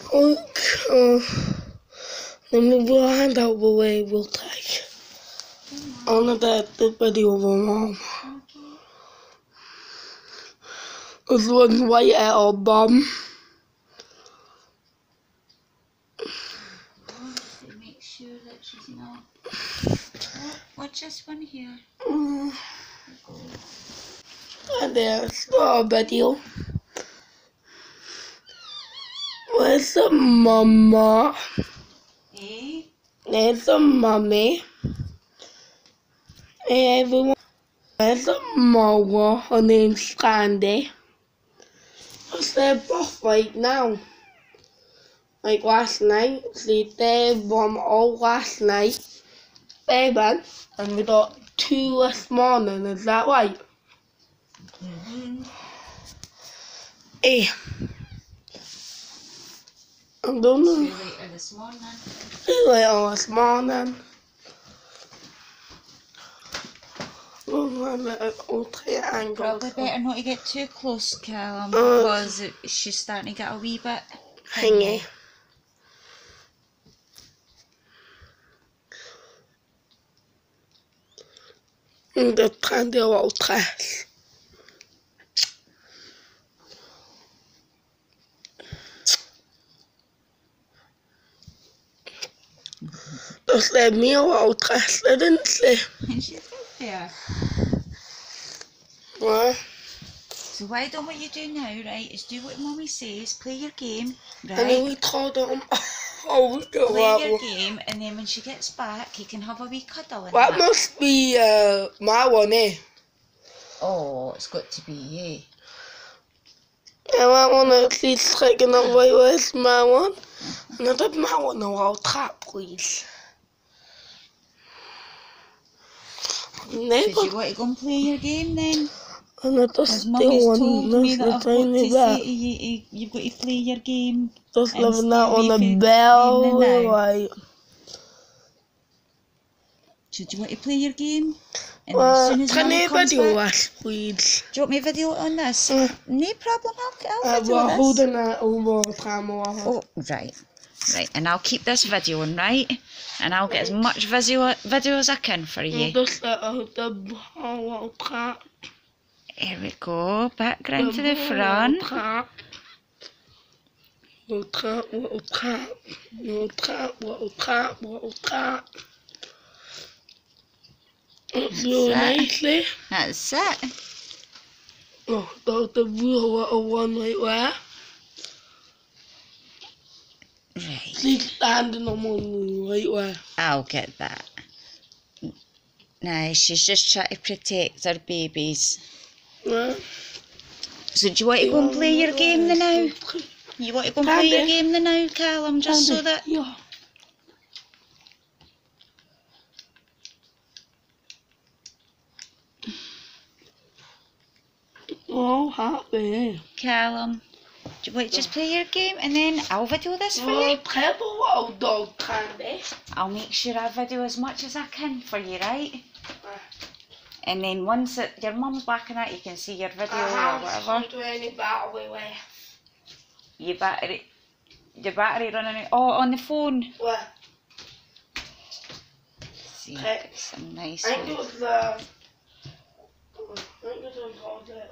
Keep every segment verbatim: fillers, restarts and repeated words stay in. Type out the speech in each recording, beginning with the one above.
Look, uh, let me put a hand out the way we'll take. On the, the video of my mom. There's one right at her bum. Make sure that she's not. Oh, watch this one here. Mm. And there's the video. Where's the mama? Eh? There's the mummy. Hey everyone. There's the mother. Her name's Candy. What's their birth right now? Like last night. See, they won all last night. They won. And we got two this morning. Is that right? Mm-hmm. Eh. I don't know. Two later this morning. Two later this morning. I'll triangle. Probably better not to get too close, Callum, because uh, she's starting to get a wee bit hingy. I'm just trying to do a little test. Just let me a little test, didn't she? She did there. What? So why don't what you do now, right, is do what Mummy says, play your game, right? And then we told them, oh, we go Play your one. game, and then when she gets back, you can have a wee cuddle in That that. must be uh, my one, eh? Oh, it's got to be, eh? And that one that she's taking away with my one. And I did my one a little tap, please. Never. So do you want to go and play your game then? And I just Because still Mummy's want told me that I've got tiny to bit. say to you, you, you've got to play your game. Just and living stay that away on the from bell, being the now. right? So do you want to play your game? And Well, as soon as can Mummy you comes video back, us, please? do you want me to video it on this? Uh, No problem, I'll, I'll uh, video we're this. holding it over the camera. Oh, right. Right, and I'll keep this video on, right? And I'll get as much video, video as I can for you. Just let out the little tap. Here we go, back round to the front. Tap. Little tap, little tap, little tap, little tap, little tap. It's really nice, eh? That's it. Oh, there's the real little one right there. Right. She's standing on one right there. I'll get that. Nah, she's just trying to protect her babies. Yeah. So do you want to go and play your game the now? You want to go and play your game the now, Callum, just so that... Yeah. Oh, happy. Callum, do you want to just play your game and then I'll video this for you? Terrible little dog Candy. I'll make sure I video as much as I can for you, right? And then once it, your mum's back in that, you can see your video or whatever. I do any battery with. Your battery, your battery running out. Oh, on the phone. What? See, Okay. some nice. I think it was the. I think it was called it.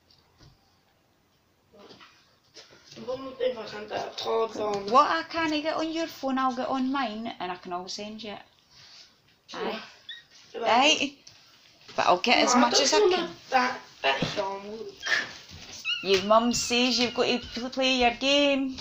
I don't think I can get towards on. What I can't get on your phone, I'll get on mine, and I can always send you it. Aye. Right. But I'll get as much as I can. That, that song. Your mum says you've got to play your game.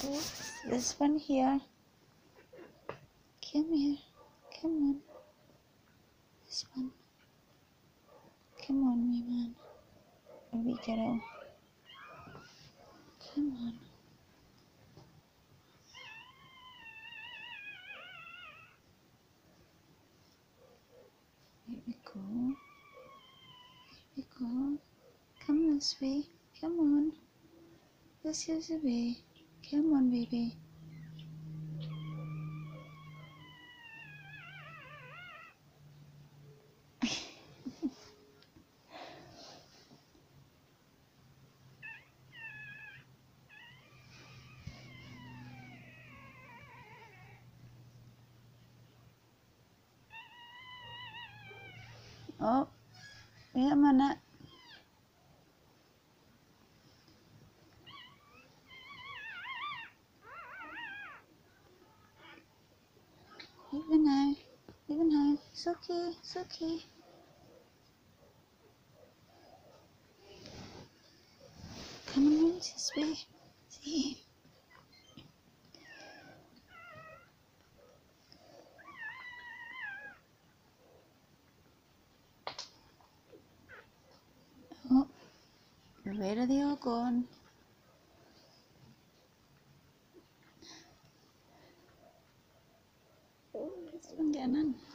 Oops, this one here. Come here. Come on. This one. Come on, me man. Baby girl. Come on. Here we go. Here we go. Come this way. Come on. This is the way. Come on, baby. Oh, wait a minute. Leave it now. Leave it now. It's okay. It's okay. Come on, this way. See? Oh, where are they all gone? Oh, this one getting in.